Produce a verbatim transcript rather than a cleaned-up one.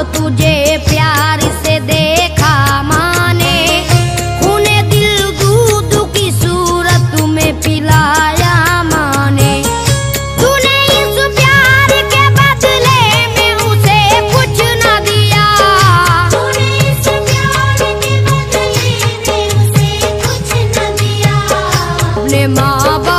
तुझे प्यार से देखा माने, उन्हें दिल दूध की सूरत में पिलाया माने। तूने इस प्यार के बदले में उसे कुछ न दिया, तूने इस प्यार के बदले में उसे कुछ न दिया। अपने माँ